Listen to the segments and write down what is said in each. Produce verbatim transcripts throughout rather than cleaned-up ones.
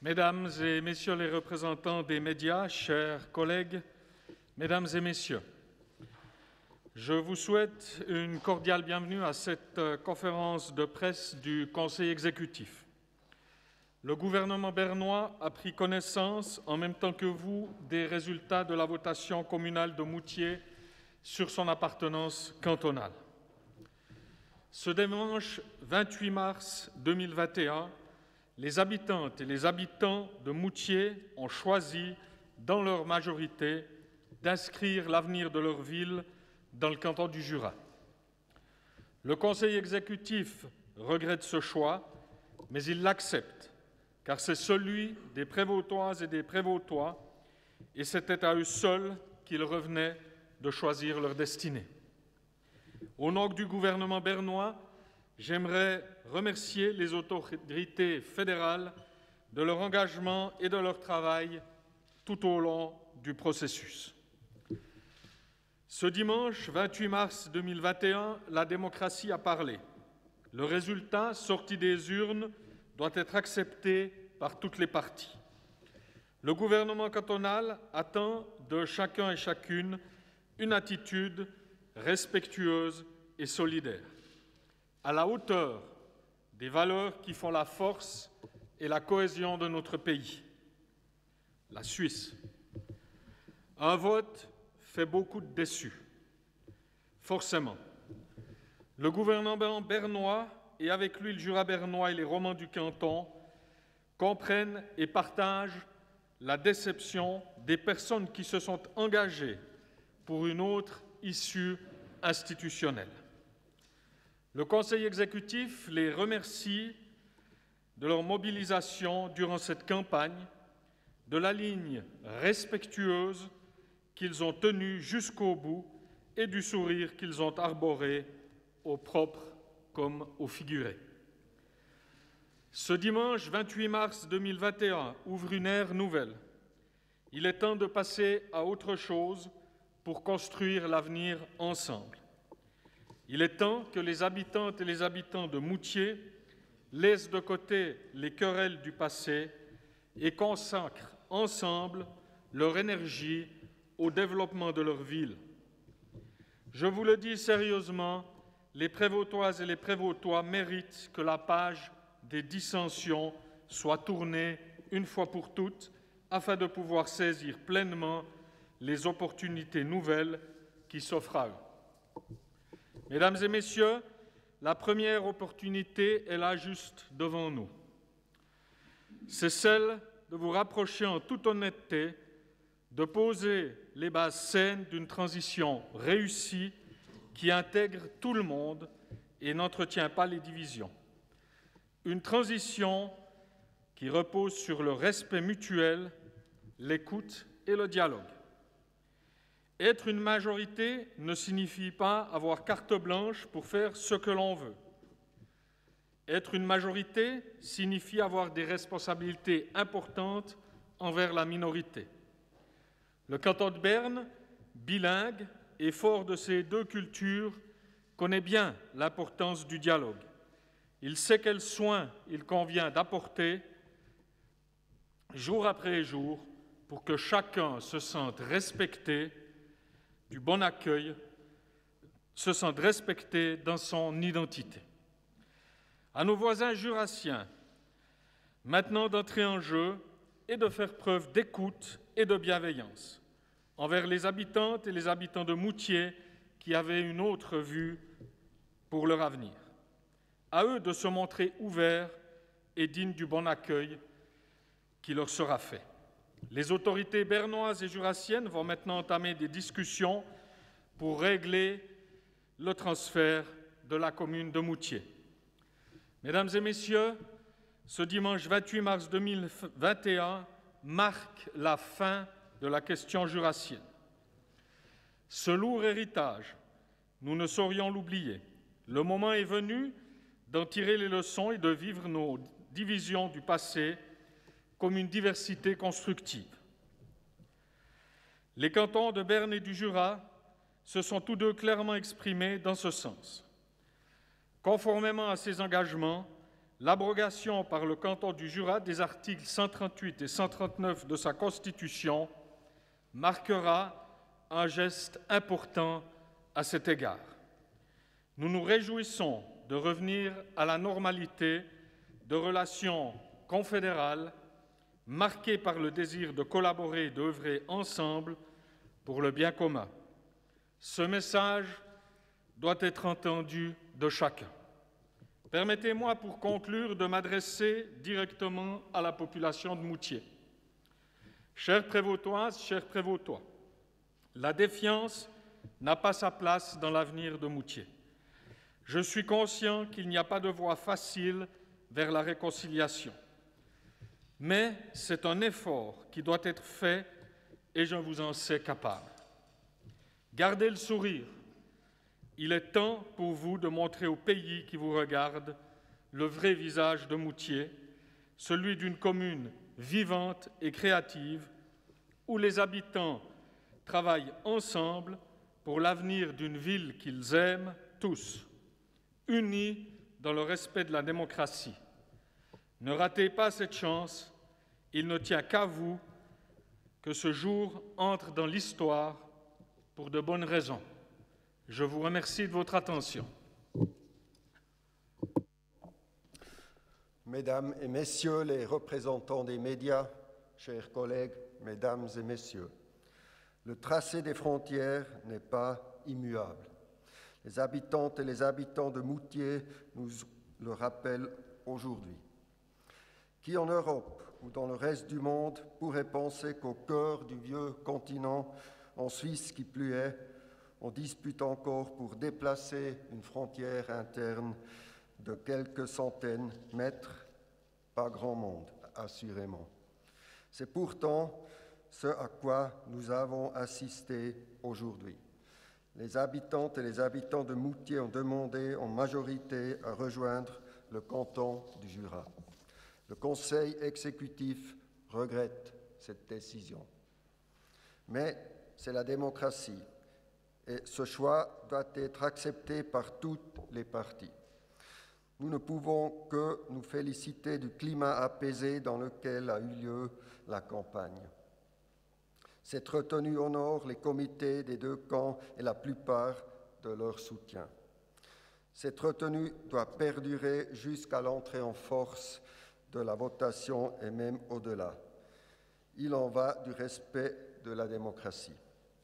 Mesdames et Messieurs les représentants des médias, chers collègues, Mesdames et Messieurs, je vous souhaite une cordiale bienvenue à cette conférence de presse du Conseil exécutif. Le gouvernement bernois a pris connaissance, en même temps que vous, des résultats de la votation communale de Moutier sur son appartenance cantonale. Ce dimanche vingt-huit mars deux mille vingt et un, les habitantes et les habitants de Moutier ont choisi, dans leur majorité, d'inscrire l'avenir de leur ville dans le canton du Jura. Le Conseil exécutif regrette ce choix, mais il l'accepte, car c'est celui des Prévôtoises et des Prévôtois, et c'était à eux seuls qu'il revenait de choisir leur destinée. Au nom du gouvernement bernois, j'aimerais remercier les autorités fédérales de leur engagement et de leur travail tout au long du processus. Ce dimanche vingt-huit mars deux mille vingt et un, la démocratie a parlé. Le résultat sorti des urnes doit être accepté par toutes les parties. Le gouvernement cantonal attend de chacun et chacune une attitude respectueuse et solidaire, à la hauteur des valeurs qui font la force et la cohésion de notre pays. La Suisse. Un vote fait beaucoup de déçus. Forcément. Le gouvernement bernois, et avec lui le Jura bernois et les Romans du canton, comprennent et partagent la déception des personnes qui se sont engagées pour une autre issue institutionnelle. Le Conseil exécutif les remercie de leur mobilisation durant cette campagne, de la ligne respectueuse qu'ils ont tenue jusqu'au bout et du sourire qu'ils ont arboré au propre comme au figuré. Ce dimanche vingt-huit mars deux mille vingt et un ouvre une ère nouvelle. Il est temps de passer à autre chose pour construire l'avenir ensemble. Il est temps que les habitantes et les habitants de Moutier laissent de côté les querelles du passé et consacrent ensemble leur énergie au développement de leur ville. Je vous le dis sérieusement, les Prévôtoises et les Prévôtois méritent que la page des dissensions soit tournée une fois pour toutes afin de pouvoir saisir pleinement les opportunités nouvelles qui s'offrent à eux. Mesdames et Messieurs, la première opportunité est là juste devant nous. C'est celle de vous rapprocher en toute honnêteté, de poser les bases saines d'une transition réussie qui intègre tout le monde et n'entretient pas les divisions. Une transition qui repose sur le respect mutuel, l'écoute et le dialogue. Être une majorité ne signifie pas avoir carte blanche pour faire ce que l'on veut. Être une majorité signifie avoir des responsabilités importantes envers la minorité. Le canton de Berne, bilingue et fort de ces deux cultures, connaît bien l'importance du dialogue. Il sait quels soins il convient d'apporter jour après jour pour que chacun se sente respecté, du bon accueil, se sente respecté dans son identité. À nos voisins jurassiens, maintenant d'entrer en jeu et de faire preuve d'écoute et de bienveillance envers les habitantes et les habitants de Moutier qui avaient une autre vue pour leur avenir. À eux de se montrer ouverts et dignes du bon accueil qui leur sera fait. Les autorités bernoises et jurassiennes vont maintenant entamer des discussions pour régler le transfert de la commune de Moutier. Mesdames et Messieurs, ce dimanche vingt-huit mars deux mille vingt et un marque la fin de la question jurassienne. Ce lourd héritage, nous ne saurions l'oublier. Le moment est venu d'en tirer les leçons et de vivre nos divisions du passé comme une diversité constructive. Les cantons de Berne et du Jura se sont tous deux clairement exprimés dans ce sens. Conformément à ces engagements, l'abrogation par le canton du Jura des articles cent trente-huit et cent trente-neuf de sa Constitution marquera un geste important à cet égard. Nous nous réjouissons de revenir à la normalité de relations confédérales marquées par le désir de collaborer et d'œuvrer ensemble pour le bien commun. Ce message doit être entendu de chacun. Permettez-moi, pour conclure, de m'adresser directement à la population de Moutier. Chères Prévôtoises, chers Prévôtois, la défiance n'a pas sa place dans l'avenir de Moutier. Je suis conscient qu'il n'y a pas de voie facile vers la réconciliation. Mais c'est un effort qui doit être fait et je vous en sais capable. Gardez le sourire. Il est temps pour vous de montrer au pays qui vous regarde le vrai visage de Moutier, celui d'une commune vivante et créative où les habitants travaillent ensemble pour l'avenir d'une ville qu'ils aiment tous, unis dans le respect de la démocratie. Ne ratez pas cette chance, il ne tient qu'à vous que ce jour entre dans l'histoire pour de bonnes raisons. Je vous remercie de votre attention. Mesdames et Messieurs les représentants des médias, chers collègues, Mesdames et Messieurs, le tracé des frontières n'est pas immuable. Les habitantes et les habitants de Moutier nous le rappellent aujourd'hui. Qui en Europe ou dans le reste du monde pourrait penser qu'au cœur du vieux continent, en Suisse qui plus est, on dispute encore pour déplacer une frontière interne de quelques centaines de mètres? Pas grand monde, assurément. C'est pourtant ce à quoi nous avons assisté aujourd'hui. Les habitantes et les habitants de Moutier ont demandé en majorité à rejoindre le canton du Jura. Le Conseil exécutif regrette cette décision. Mais c'est la démocratie et ce choix doit être accepté par toutes les parties. Nous ne pouvons que nous féliciter du climat apaisé dans lequel a eu lieu la campagne. Cette retenue honore les comités des deux camps et la plupart de leur soutien. Cette retenue doit perdurer jusqu'à l'entrée en force de la votation et même au-delà. Il en va du respect de la démocratie.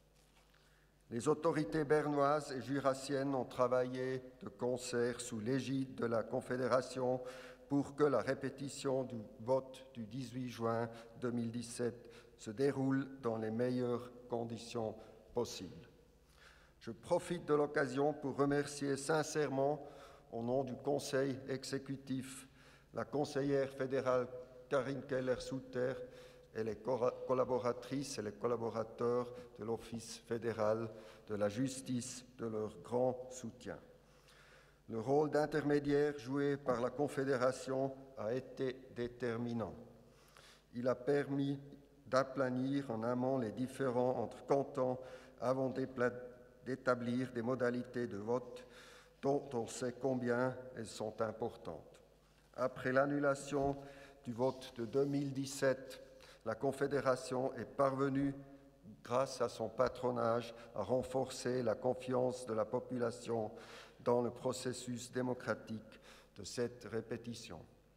Les autorités bernoises et jurassiennes ont travaillé de concert sous l'égide de la Confédération pour que la répétition du vote du dix-huit juin deux mille dix-sept se déroule dans les meilleures conditions possibles. Je profite de l'occasion pour remercier sincèrement, au nom du Conseil exécutif, la conseillère fédérale Karine Keller-Souter et les collaboratrices et les collaborateurs de l'Office fédéral de la justice de leur grand soutien. Le rôle d'intermédiaire joué par la Confédération a été déterminant. Il a permis d'aplanir en amont les différends entre cantons avant d'établir des modalités de vote dont on sait combien elles sont importantes. Après l'annulation du vote de deux mille dix-sept, la Confédération est parvenue, grâce à son patronage, à renforcer la confiance de la population dans le processus démocratique de cette répétition.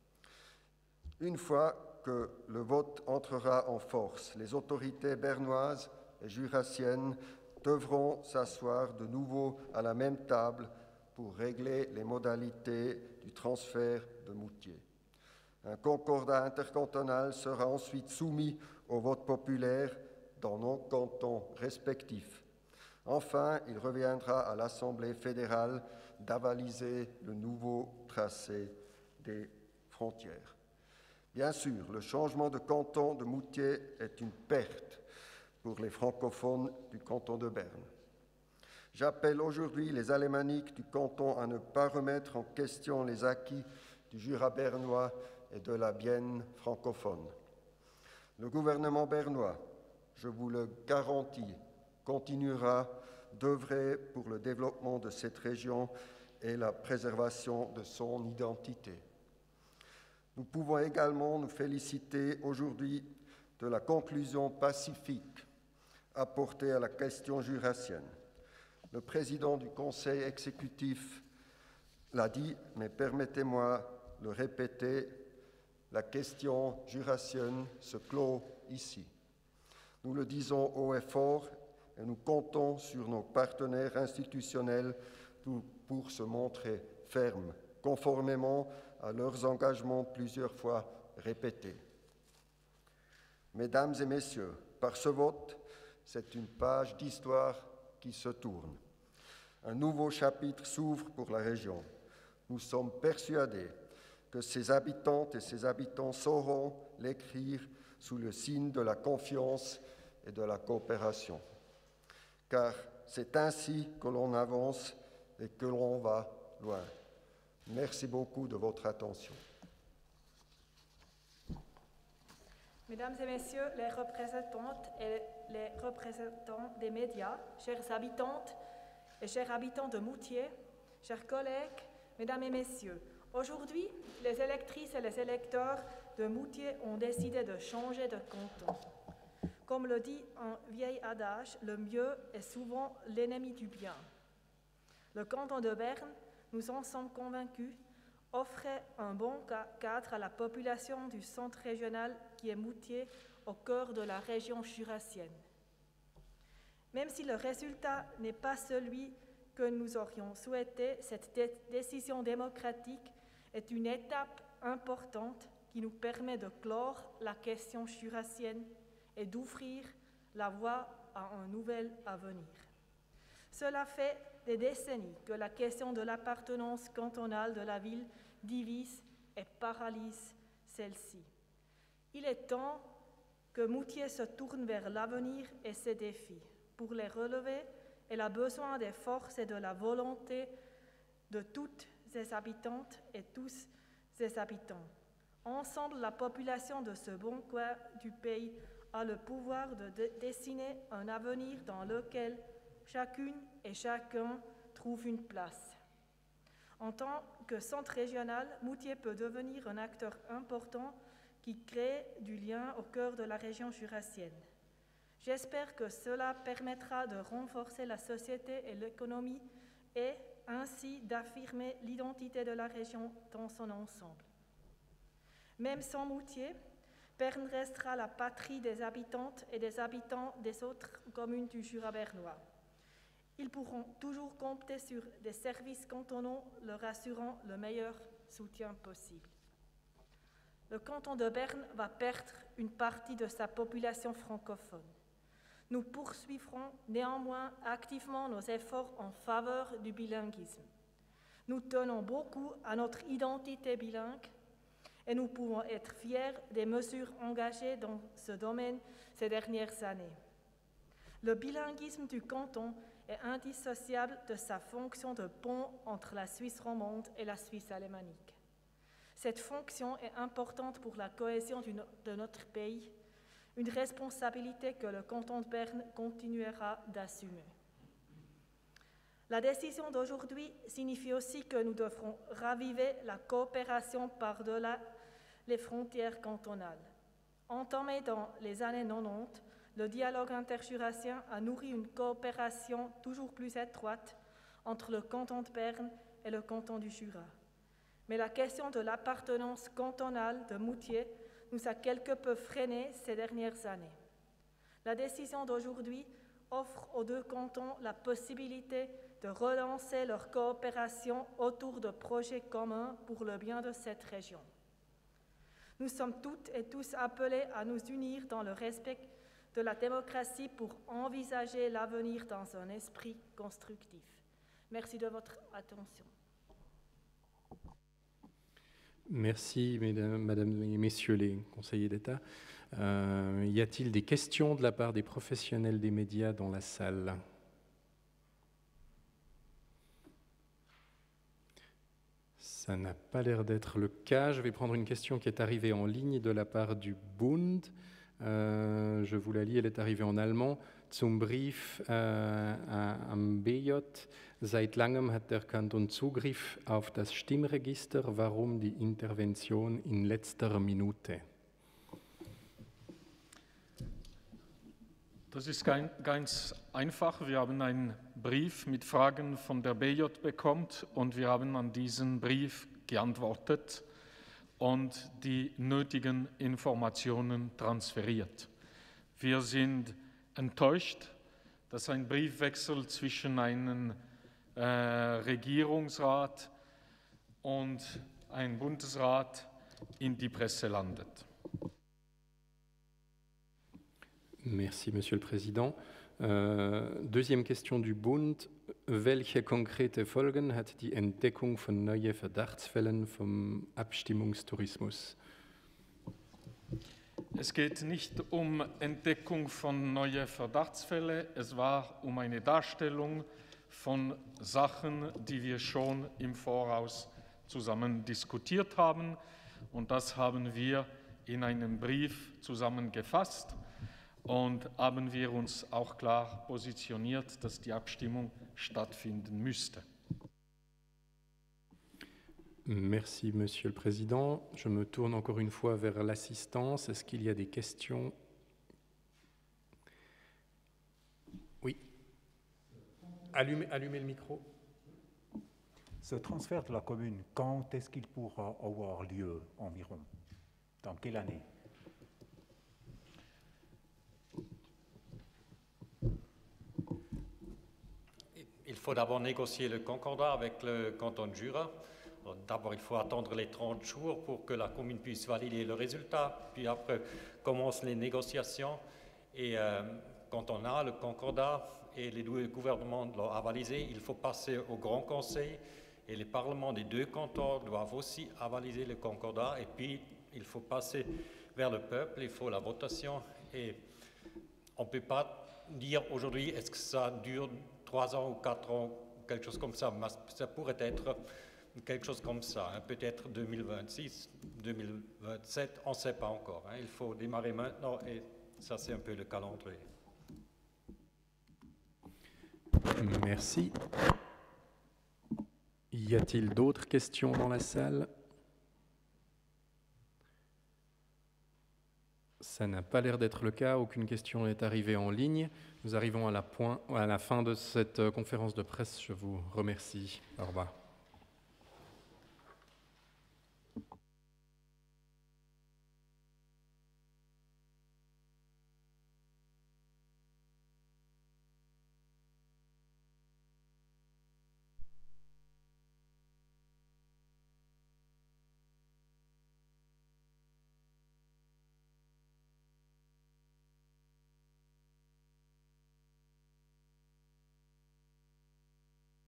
Une fois que le vote entrera en force, les autorités bernoises et jurassiennes devront s'asseoir de nouveau à la même table pour régler les modalités du transfert de Moutier. Un concordat intercantonal sera ensuite soumis au vote populaire dans nos cantons respectifs. Enfin, il reviendra à l'Assemblée fédérale d'avaliser le nouveau tracé des frontières. Bien sûr, le changement de canton de Moutier est une perte pour les francophones du canton de Berne. J'appelle aujourd'hui les alémaniques du canton à ne pas remettre en question les acquis du Jura bernois et de la Bienne francophone. Le gouvernement bernois, je vous le garantis, continuera d'œuvrer pour le développement de cette région et la préservation de son identité. Nous pouvons également nous féliciter aujourd'hui de la conclusion pacifique apportée à la question jurassienne. Le président du Conseil exécutif l'a dit, mais permettez-moi de le répéter, la question jurassienne se clôt ici. Nous le disons haut et fort et nous comptons sur nos partenaires institutionnels pour se montrer fermes, conformément à leurs engagements plusieurs fois répétés. Mesdames et messieurs, par ce vote, c'est une page d'histoire qui se tourne. Un nouveau chapitre s'ouvre pour la région. Nous sommes persuadés que ses habitantes et ses habitants sauront l'écrire sous le signe de la confiance et de la coopération. Car c'est ainsi que l'on avance et que l'on va loin. Merci beaucoup de votre attention. Mesdames et messieurs les représentantes et les représentants des médias, chères habitantes et chers habitants de Moutier, chers collègues, mesdames et messieurs, aujourd'hui, les électrices et les électeurs de Moutier ont décidé de changer de canton. Comme le dit un vieil adage, le mieux est souvent l'ennemi du bien. Le canton de Berne, nous en sommes convaincus, offrait un bon cadre à la population du centre régional qui est Moutier, au cœur de la région jurassienne. Même si le résultat n'est pas celui que nous aurions souhaité, cette dé- décision démocratique est une étape importante qui nous permet de clore la question jurassienne et d'ouvrir la voie à un nouvel avenir. Cela fait des décennies que la question de l'appartenance cantonale de la ville divise et paralyse celle-ci. Il est temps que Moutier se tourne vers l'avenir et ses défis. Pour les relever, elle a besoin des forces et de la volonté de toutes ses habitantes et tous ses habitants. Ensemble, la population de ce bon coin du pays a le pouvoir de d- dessiner un avenir dans lequel chacune et chacun trouve une place. En tant que centre régional, Moutier peut devenir un acteur important qui crée du lien au cœur de la région jurassienne. J'espère que cela permettra de renforcer la société et l'économie et ainsi d'affirmer l'identité de la région dans son ensemble. Même sans Moutier, Berne restera la patrie des habitantes et des habitants des autres communes du Jura bernois. Ils pourront toujours compter sur des services cantonaux leur assurant le meilleur soutien possible. Le canton de Berne va perdre une partie de sa population francophone. Nous poursuivrons néanmoins activement nos efforts en faveur du bilinguisme. Nous tenons beaucoup à notre identité bilingue et nous pouvons être fiers des mesures engagées dans ce domaine ces dernières années. Le bilinguisme du canton est indissociable de sa fonction de pont entre la Suisse romande et la Suisse alémanique. Cette fonction est importante pour la cohésion du no- de notre pays, une responsabilité que le canton de Berne continuera d'assumer. La décision d'aujourd'hui signifie aussi que nous devrons raviver la coopération par-delà les frontières cantonales. Entamé dans les années quatre-vingt-dix, le dialogue interjurassien a nourri une coopération toujours plus étroite entre le canton de Berne et le canton du Jura. Mais la question de l'appartenance cantonale de Moutier nous a quelque peu freinés ces dernières années. La décision d'aujourd'hui offre aux deux cantons la possibilité de relancer leur coopération autour de projets communs pour le bien de cette région. Nous sommes toutes et tous appelés à nous unir dans le respect de la démocratie pour envisager l'avenir dans un esprit constructif. Merci de votre attention. Merci, mesdames, madame et messieurs les conseillers d'État. Euh, y a-t-il des questions de la part des professionnels des médias dans la salle ? Ça n'a pas l'air d'être le cas. Je vais prendre une question qui est arrivée en ligne de la part du Bund. Euh, je vous la lis, elle est arrivée en allemand. zum Brief äh, am B J. Seit langem hat der Kanton Zugriff auf das Stimmregister. Warum die Intervention in letzter Minute? Das ist ganz einfach. Wir haben einen Brief mit Fragen von der B J bekommen und wir haben an diesen Brief geantwortet und die nötigen Informationen transferiert. Wir sind enttäuscht, dass ein Briefwechsel zwischen einem äh, Regierungsrat und einem Bundesrat in die Presse landet. Merci, Monsieur le Président. Euh, deuxième question du Bund. Welche konkrete Folgen hat die Entdeckung von neuen Verdachtsfällen vom Abstimmungstourismus? Es geht nicht um Entdeckung von neuen Verdachtsfällen, es war um eine Darstellung von Sachen, die wir schon im Voraus zusammen diskutiert haben. Und das haben wir in einem Brief zusammengefasst und haben wir uns auch klar positioniert, dass die Abstimmung stattfinden müsste. Merci, Monsieur le Président. Je me tourne encore une fois vers l'assistance. Est-ce qu'il y a des questions? Oui. Allumez, allumez le micro. Ce transfert de la commune, quand est-ce qu'il pourra avoir lieu environ? Dans quelle année? Il faut d'abord négocier le concordat avec le canton de Jura. D'abord, il faut attendre les trente jours pour que la commune puisse valider le résultat. Puis après, commencent les négociations. Et euh, quand on a le concordat et les deux gouvernements l'ont avalisé, il faut passer au Grand Conseil. Et les parlements des deux cantons doivent aussi avaliser le concordat. Et puis, il faut passer vers le peuple, il faut la votation. Et on ne peut pas dire aujourd'hui, est-ce que ça dure trois ans ou quatre ans, quelque chose comme ça. Mais ça pourrait être quelque chose comme ça, hein. Peut-être deux mille vingt-six, deux mille vingt-sept, on ne sait pas encore. Hein. Il faut démarrer maintenant et ça, c'est un peu le calendrier. Merci. Y a-t-il d'autres questions dans la salle? Ça n'a pas l'air d'être le cas. Aucune question n'est arrivée en ligne. Nous arrivons à la, point, à la fin de cette conférence de presse. Je vous remercie. Au revoir.